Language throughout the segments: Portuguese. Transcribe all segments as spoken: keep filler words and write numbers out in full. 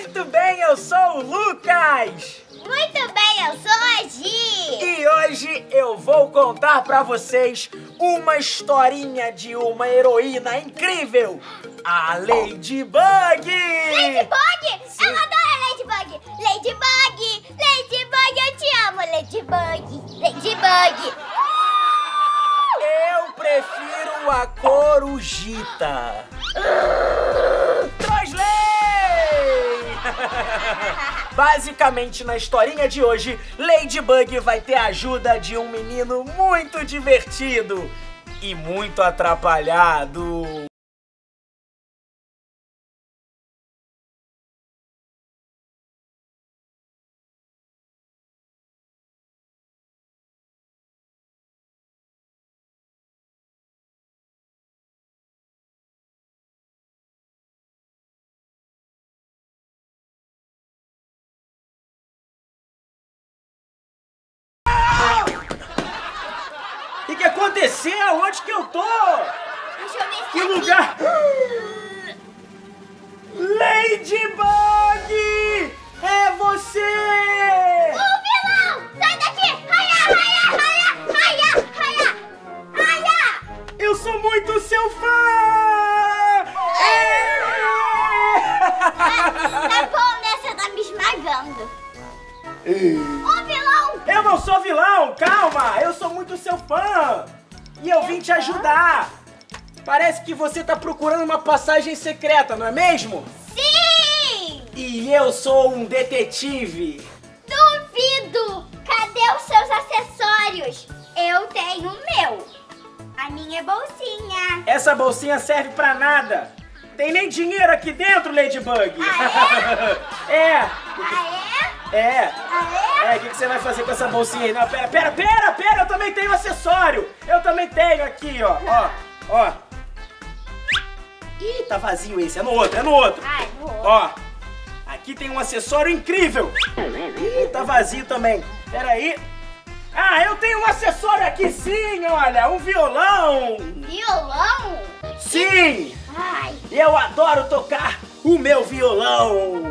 Muito bem, eu sou o Lucas! Muito bem, eu sou a Gi! E hoje eu vou contar pra vocês uma historinha de uma heroína incrível, a Ladybug! Ladybug? Sim. Eu adoro a Ladybug! Ladybug! Ladybug, eu te amo, Ladybug! Ladybug! Eu prefiro a Corujita! Trosley! Basicamente, na historinha de hoje, Ladybug vai ter a ajuda de um menino muito divertido e muito atrapalhado. O que, que aconteceu? Onde que eu tô? Deixa eu ver se Que aqui. lugar? Ladybug! É você! O vilão! Sai daqui! Raia, raia, raia, raia, raia, raia! Eu sou muito seu fã! Tá bom, né? Você tá me esmagando. Ô, vilão! Eu não sou vilão, calma! Eu sou muito seu fã! E eu vim te ajudar! Parece que você tá procurando uma passagem secreta, não é mesmo? Sim! E eu sou um detetive! Duvido! Cadê os seus acessórios? Eu tenho o meu. A minha bolsinha. Essa bolsinha serve pra nada! Tem nem dinheiro aqui dentro, Ladybug! Ah, é? Aê? É! Aê? É, o que, que você vai fazer com essa bolsinha aí? Não, pera, pera, pera, pera! Eu também tenho acessório! Eu também tenho aqui, ó, ó, ó. Ih, tá vazio esse, é no outro, é no outro. Ai, vou. Ó, aqui tem um acessório incrível. Ih, tá vazio também. Pera aí. Ah, eu tenho um acessório aqui sim, olha, um violão. Violão? Sim, Ai, eu adoro tocar o meu violão.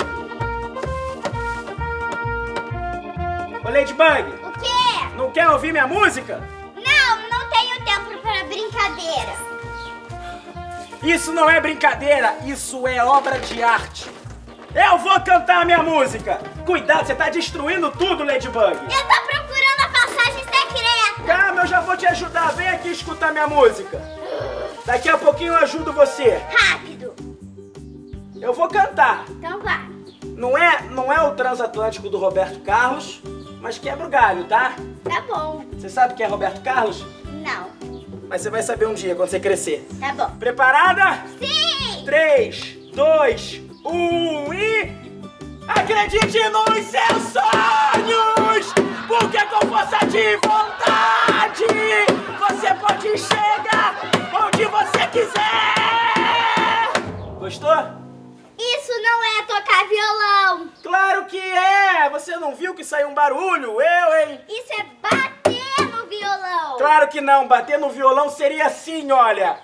Ô, Ladybug, o quê? não quer ouvir minha música? Não, não tenho tempo para brincadeira. Isso não é brincadeira, isso é obra de arte. Eu vou cantar minha música. Cuidado, você tá destruindo tudo, Ladybug. Eu tô procurando a passagem secreta. Calma, eu já vou te ajudar. Vem aqui escutar minha música. Daqui a pouquinho eu ajudo você. Rápido. Eu vou cantar. Então vai. Não é, não é o Transatlântico do Roberto Carlos, mas quebra o galho, tá? Tá bom. Você sabe quem é Roberto Carlos? Não. Mas você vai saber um dia, quando você crescer. Tá bom. Preparada? Sim! três, dois, um e... Acredite nos seus sonhos! Porque com força de vontade você pode chegar onde você quiser! Gostou? Isso não é tocar violão. Claro que é! Você não viu que saiu um barulho? Eu, hein? Isso é bater no violão. Claro que não! Bater no violão seria assim, olha!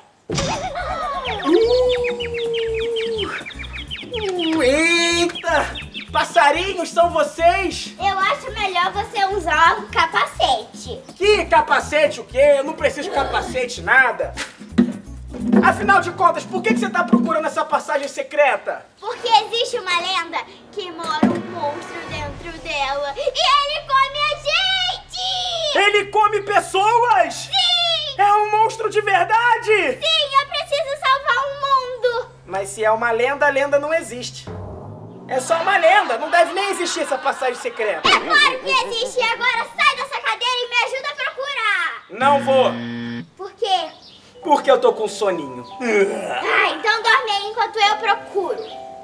Uh, eita! Passarinhos são vocês? Eu acho melhor você usar um capacete. Que capacete o quê? Eu não preciso de capacete, nada. Afinal de contas, por que que você tá procurando essa passagem secreta? Porque existe uma lenda que mora um monstro dentro dela e ele come a gente! Ele come pessoas? Sim! É um monstro de verdade? Sim, eu preciso salvar o mundo! Mas se é uma lenda, a lenda não existe. É só uma lenda, não deve nem existir essa passagem secreta. É claro que existe! Agora sai dessa cadeira e me ajuda a procurar! Não vou, Por quê? porque eu tô com soninho. Ah, então dorme aí enquanto eu procuro.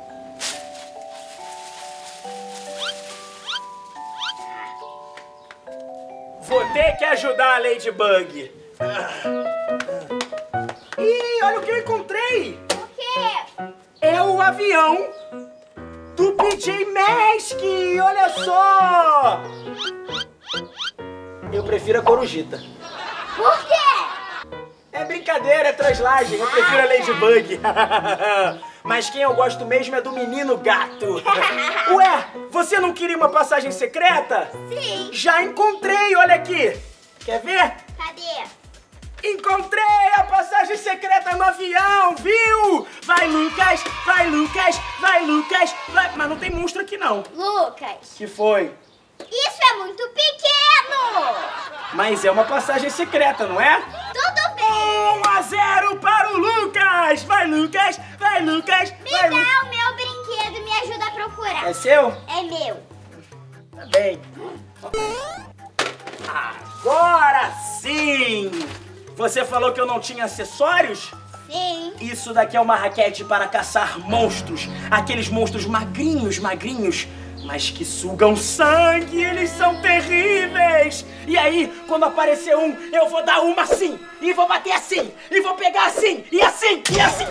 Vou ter que ajudar a Ladybug. Ih, olha o que eu encontrei! O quê? É o avião do P J Masks! Olha só! Eu prefiro a Corujita. Por quê? É brincadeira, é translagem. Eu prefiro a Ladybug. Mas quem eu gosto mesmo é do menino gato. Ué, você não queria uma passagem secreta? Sim. Já encontrei, olha aqui. Quer ver? Cadê? Encontrei a passagem secreta no avião, viu? Vai, Lucas, vai, Lucas, vai, Lucas, vai. Mas não tem monstro aqui, não. Lucas. Que foi? Isso é muito pequeno. Mas é uma passagem secreta, não é? Tudo bem. um a zero para o Lucas. Vai, Lucas, vai, Lucas, Me vai, dá Lucas. o meu brinquedo, me ajuda a procurar. É seu? É meu. Tá bem. Agora sim! Você falou que eu não tinha acessórios? Sim. Isso daqui é uma raquete para caçar monstros. Aqueles monstros magrinhos, magrinhos, mas que sugam sangue. Eles são terríveis. E aí, quando aparecer um, eu vou dar uma assim. E vou bater assim. E vou pegar assim. E assim. E assim.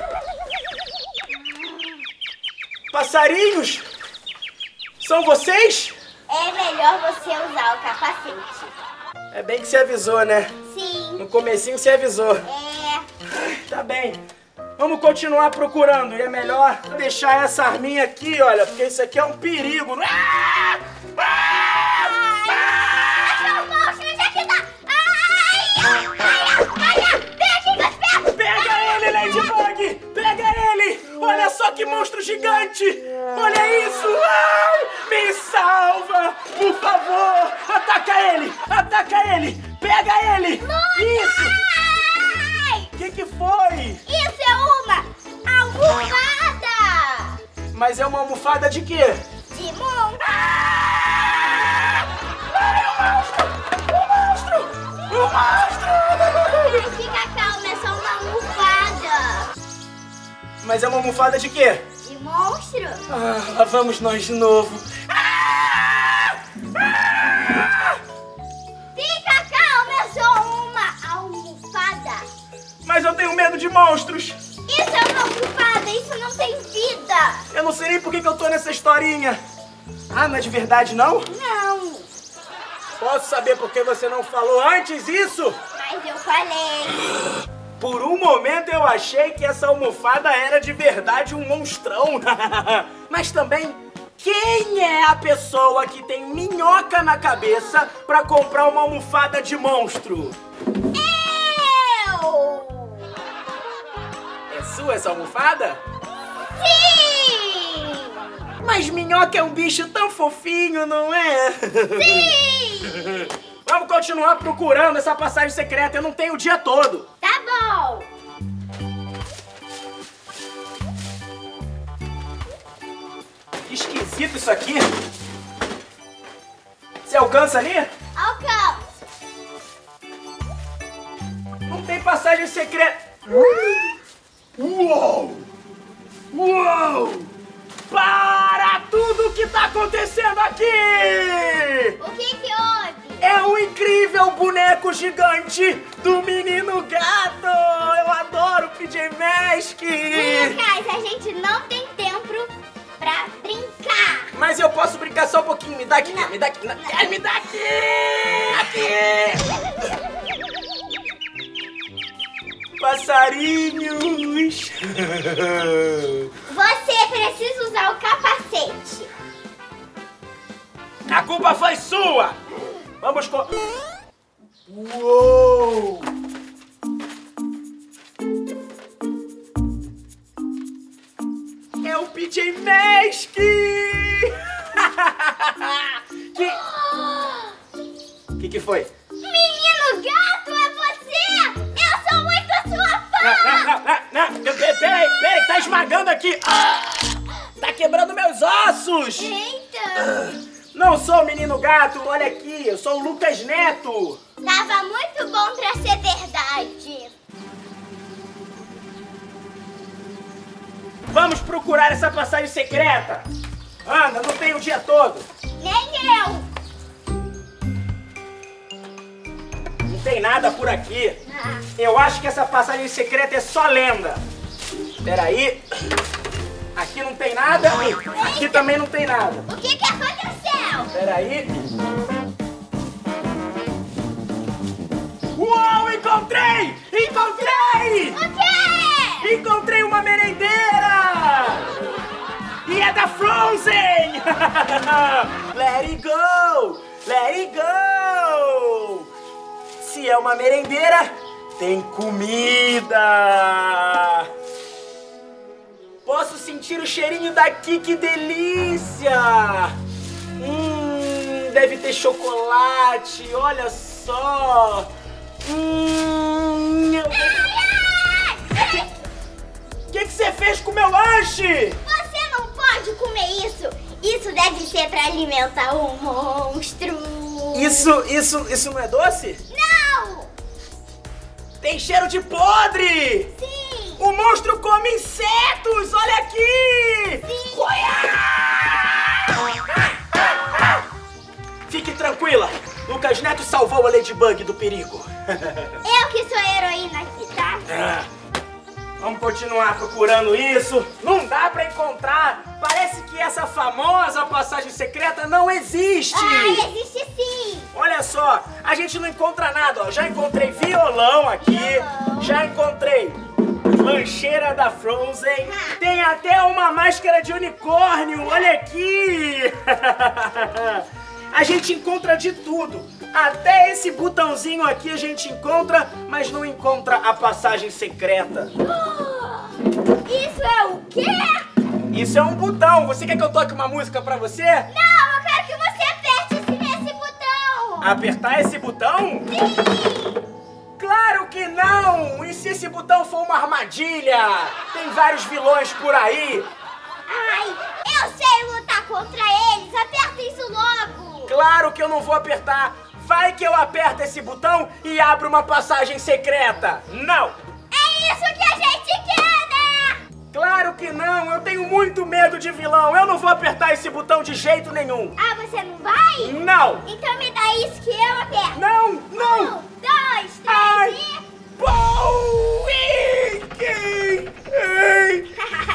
Passarinhos? São vocês? É melhor você usar o capacete. É bem que você avisou, né? Sim. No comecinho você avisou. É. Tá bem. Vamos continuar procurando. E é melhor deixar essa arminha aqui, olha, porque isso aqui é um perigo. Ah! Ah! Ai, o monstro já que tá. Ai, ai, ai, ai, vem aqui com os pés. Pega ele, Ladybug! Pega ele! Olha só que monstro gigante! Olha isso! Ai! Me salva! Por favor! Ataca ele! Ataca ele! Pega ele! Isso! Ai, O que que foi? isso é uma almofada Mas é uma almofada de quê? de monstro. Ah! Ai, o monstro! O monstro! O monstro! Mas fica calma, é só uma almofada Mas é uma almofada de quê? de monstro. Ah, lá vamos nós de novo. Ah! Ah! Fica calma, é só uma almofada. Mas eu tenho medo de monstros. Isso é uma almofada, isso não tem vida. Eu não sei nem por que que eu tô nessa historinha. Ah, não é de verdade, não? Não, Posso saber por que você não falou antes isso? mas eu falei. Por um momento eu achei que essa almofada era de verdade um monstrão. Mas também, quem é a pessoa que tem minhoca na cabeça pra comprar uma almofada de monstro? Eu! É sua essa almofada? Sim! Mas minhoca é um bicho tão fofinho, não é? Sim! Vamos continuar procurando essa passagem secreta, eu não tenho o dia todo. Tá bom! Que esquisito isso aqui. Você alcança ali? Alcança! Não tem passagem secreta. Uou! Uou! Para tudo que tá acontecendo aqui! O que que houve? É um incrível boneco gigante do menino gato! Eu adoro o P J Masks! Lucas, a gente não tem tempo pra brincar! Mas eu posso brincar só um pouquinho. Me dá aqui, me dá aqui, ai, me dá aqui! Aqui! Passarinhos! Você precisa usar o capacete! A culpa foi sua! Vamos com... Uou! É o P J Masks! que... que que foi? Menino gato, é você! Eu sou muito sua fã! Não, não, não, não, não. Peraí, peraí, tá esmagando aqui! Ah, tá quebrando meus ossos! Eita! Não sou o menino gato, olha aqui, eu sou o Lucas Neto! Tava muito bom pra ser verdade! Vamos procurar essa passagem secreta! Anda, não tem o dia todo! Nem eu! Não tem nada por aqui! Ah, Eu acho que essa passagem secreta é só lenda! Peraí! Aqui não tem nada, aqui também não tem nada! o que que aconteceu? Peraí! Uou, encontrei! Encontrei! O quê? Encontrei uma merendeira! da Frozen! Let it go! Let it go! Se é uma merendeira, tem comida! Posso sentir o cheirinho daqui, que delícia! Hum, deve ter chocolate, olha só! Hum, eu... O que que você fez com o meu lanche? Você não pode comer isso! Isso deve ser pra alimentar o monstro! Isso, isso, isso não é doce? Não! Tem cheiro de podre! Sim! O monstro come insetos! Olha aqui! Sim! Fique tranquila! Lucas Neto salvou a Ladybug do perigo. Eu que sou a heroína aqui, tá? Ah, vamos continuar procurando isso. Não dá pra encontrar. Parece que essa famosa passagem secreta não existe. Ah, existe sim! Olha só, a gente não encontra nada, ó. Já encontrei violão aqui, Violão. já encontrei lancheira da Frozen, tem até uma máscara de unicórnio, olha aqui! A gente encontra de tudo, até esse botãozinho aqui a gente encontra, mas não encontra a passagem secreta. Isso é o quê? Isso é um botão, você quer que eu toque uma música pra você? Não, eu quero que você aperte esse, nesse botão! Apertar esse botão? Sim! Claro que não! E se esse botão for uma armadilha? Tem vários vilões por aí. Ai, eu sei lutar contra eles! Aperta isso logo! Claro que eu não vou apertar. Vai que eu aperto esse botão e abro uma passagem secreta. Não! É isso que a gente quer, né? Claro que não! Eu tenho muito medo de vilão. Eu não vou apertar esse botão de jeito nenhum. Ah, você não vai? Não! Então me dá isso que eu aperto. Não! Não! Um, dois, três Ai. e... Pou! Ei! Ei! Ei!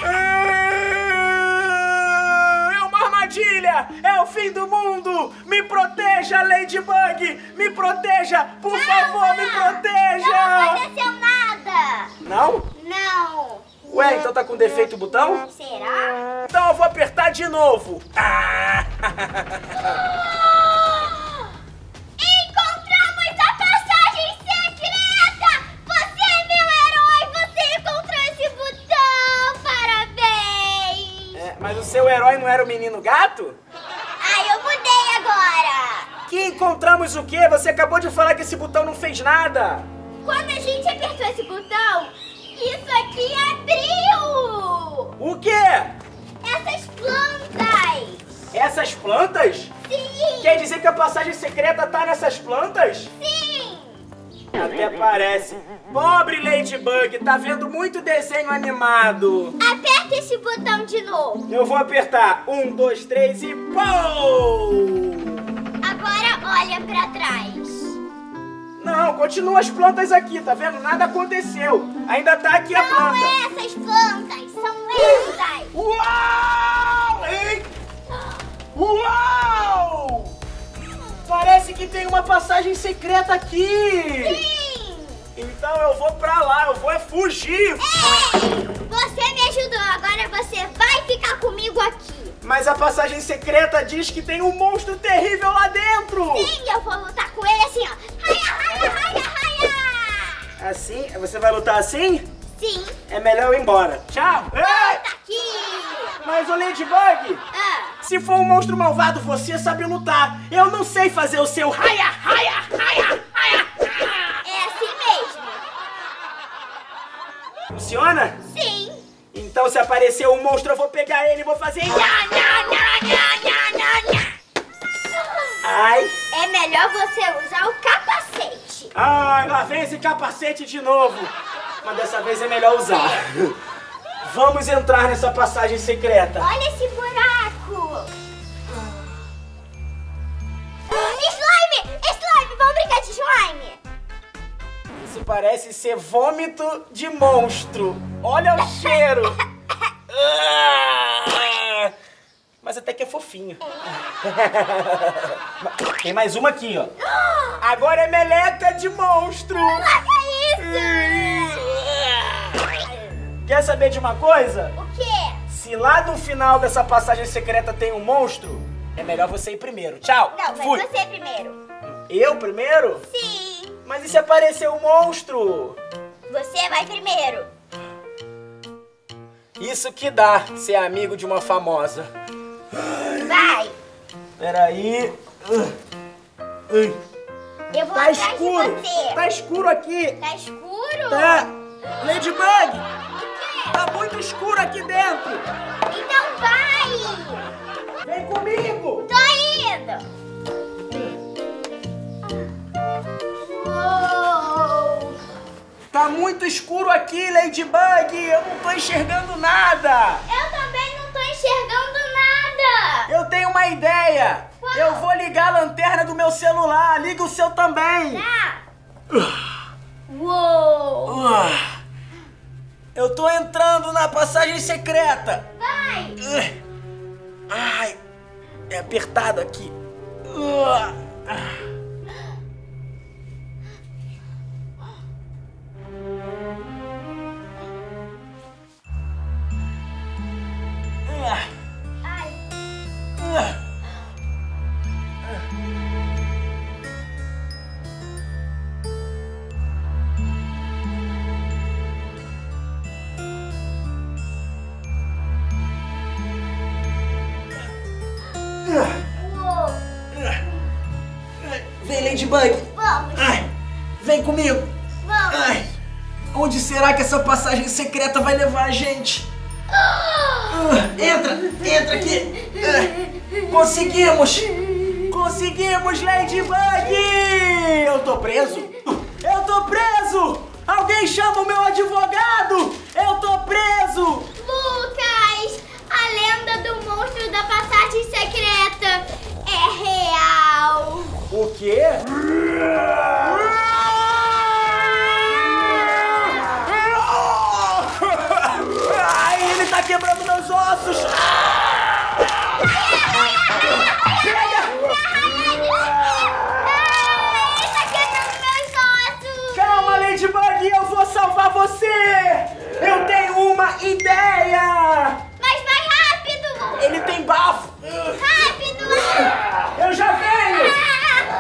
É uma armadilha! É o fim do mundo! Me proteja, Ladybug! Me proteja! Por Não, favor, me não. proteja! Não aconteceu nada! Não? Não! Ué, então tá com defeito o botão? Será? Então eu vou apertar de novo! Ah! Encontramos a passagem secreta! Você é meu herói! Você encontrou esse botão! Parabéns! É, mas o seu herói não era o menino gato? Ai, eu mudei agora! Que encontramos o quê? Você acabou de falar que esse botão não fez nada! Quando a gente apertou esse botão, isso aqui abriu! O quê? Essas plantas! Essas plantas? Sim! Quer dizer que a passagem secreta tá nessas plantas? Sim! Até parece. Pobre Ladybug, tá vendo muito desenho animado. Aperta esse botão de novo. Eu vou apertar. Um, dois, três e pou! Agora olha pra trás. Não, continua as plantas aqui, tá vendo? Nada aconteceu. Ainda tá aqui a Não planta. é essas plantas, são essas. Uau! Ei! Uau! Parece que tem uma passagem secreta aqui. Sim! Então eu vou pra lá, eu vou é fugir. Ei! Você me ajudou, agora você vai ficar comigo aqui. Mas a passagem secreta diz que tem um monstro terrível lá dentro. Sim, eu vou lutar com ele assim, ó. Raia, raia, raia, raia. Assim? Você vai lutar assim? Sim. É melhor eu ir embora. Tchau. Ei! Tá aqui. Mas o Ladybug, Ah, se for um monstro malvado, você sabe lutar. Eu não sei fazer o seu raia, raia, raia, raia. é assim mesmo. Funciona? Sim. Então se aparecer um monstro, eu vou pegar ele e vou fazer... Nha, nha, nha, nha, nha, nha, nha. Ai, É melhor você usar o capacete. ai, lá vem esse capacete de novo. Mas dessa vez é melhor usar. Vamos entrar nessa passagem secreta. Olha esse buraco. Slime! Slime! Vamos brincar de slime! Isso parece ser vômito de monstro. Olha o cheiro. Ah, mas até que é fofinho. Tem mais uma aqui, ó. Agora é meleca de monstro. Olha isso! Quer saber de uma coisa? O quê? Se Se lá no final dessa passagem secreta tem um monstro, é melhor você ir primeiro. Tchau. Não, mas Fui. você primeiro. Eu primeiro? Sim. Mas e se aparecer um monstro? Você vai primeiro. Isso que dá ser amigo de uma famosa. Vai. Peraí. Eu vou Tá atrás escuro. de você. Tá escuro aqui. Tá escuro? Tá. Ladybug, O quê? tá muito escuro aqui dentro. Então vai. Vem comigo. Tô indo. Uou. Tá muito escuro aqui, Ladybug. Eu não tô enxergando nada. Eu também não tô enxergando nada. Eu tenho uma ideia. Qual? Eu vou ligar a lanterna do meu celular. Liga o seu também. Tá. Uou. Ah, eu tô entrando na passagem secreta. Vai. Ai, é apertado aqui. Ah. Ai. Uou. Vem, Ladybug. Vamos. Ai, vem comigo. Vamos. Ai, onde será que essa passagem secreta vai levar a gente? Ah, entra, entra aqui. Ah, conseguimos. Conseguimos, Ladybug. Eu tô preso. Eu tô preso. Alguém chama o meu advogado. Eu tô preso. Lucas, a lenda do monstro da passagem secreta é real. O quê? Ai, ele tá quebrando meus ossos. Chega! Ele tá quebrando meus ossos. Calma, Ladybug, eu vou salvar você. Eu tenho uma ideia. Mas vai rápido. Ele tem bafo. Rápido. Eu já venho.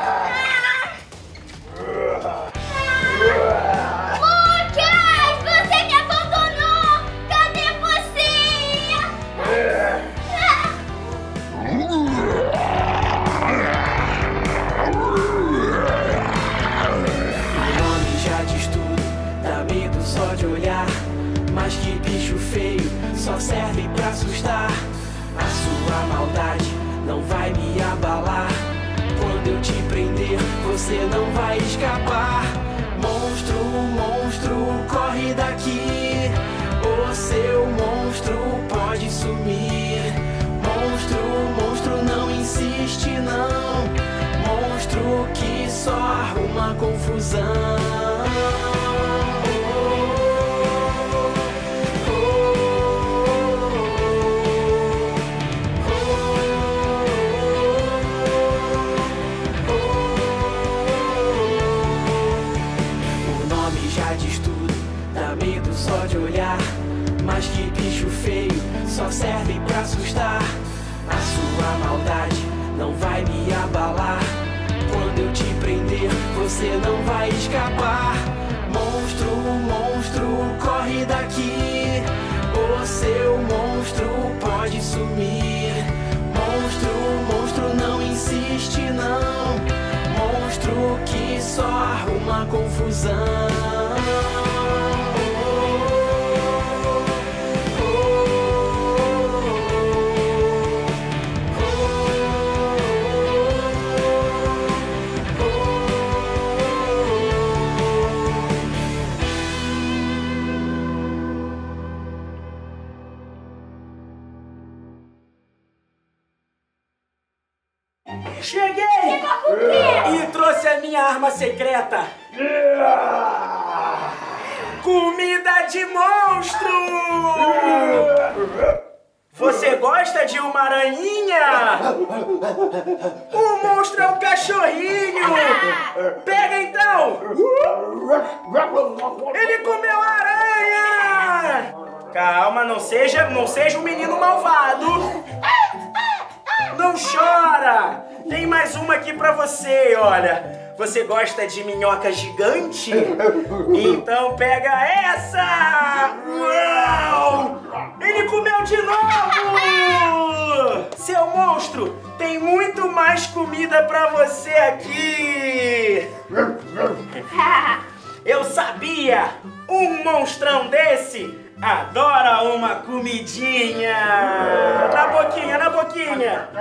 Lucas, você me abandonou. Cadê você? O nome já diz tudo, dá medo só de olhar. Mas que bicho feio, só serve pra assustar. A sua maldade não vai me abalar. Quando eu te prender, você não vai escapar. Monstro, monstro, corre daqui. O seu monstro pode sumir. Monstro, monstro, não insiste não. Monstro que só arruma confusão. O nome já diz tudo, dá medo só de olhar. Mas que bicho feio, só serve pra assustar. A sua maldade não vai me abalar. Quando eu te prender, você não vai escapar. Monstro, monstro, corre daqui. O seu monstro pode sumir. Monstro, monstro, não insiste não. Monstro que só arruma confusão. Cheguei! Chegou com o quê? E trouxe a minha arma secreta! Comida de monstro! Você gosta de uma aranhinha? O monstro é um cachorrinho! Pega então! Ele comeu a aranha! Calma, não seja, não seja um menino malvado. Não chora. Tem mais uma aqui pra você, olha. Você gosta de minhoca gigante? Então pega essa! Uau! Ele comeu de novo! Seu monstro, tem muito mais comida pra você aqui! Eu sabia! Um monstrão desse adora uma comidinha! Na boquinha, na boquinha!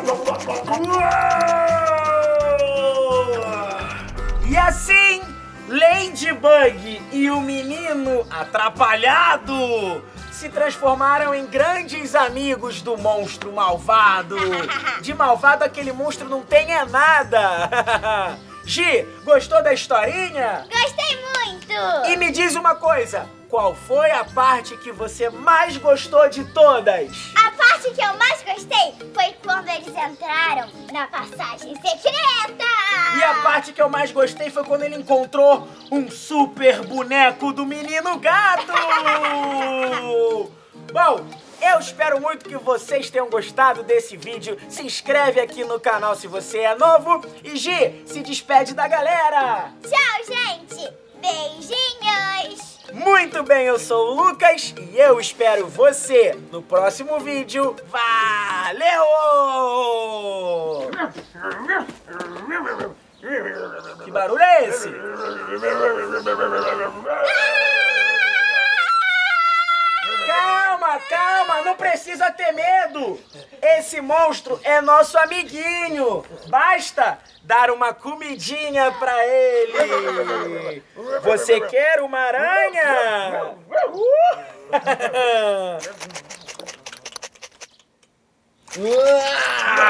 Uou! E assim, Ladybug e o menino atrapalhado se transformaram em grandes amigos do monstro malvado. De malvado aquele monstro não tem é nada. Gi, gostou da historinha? Gostei muito! E me diz uma coisa, qual foi a parte que você mais gostou de todas? A parte que eu mais gostei foi quando eles entraram na passagem secreta! E a parte que eu mais gostei foi quando ele encontrou um super boneco do menino gato! Bom, eu espero muito que vocês tenham gostado desse vídeo. Se inscreve aqui no canal se você é novo. E Gi, se despede da galera! Tchau, gente! Beijinhos! Muito bem, eu sou o Lucas e eu espero você no próximo vídeo. Valeu! Que barulho é esse? Calma, calma, não precisa ter medo. Esse monstro é nosso amiguinho. Basta dar uma comidinha pra ele. Você quer uma aranha? Uh!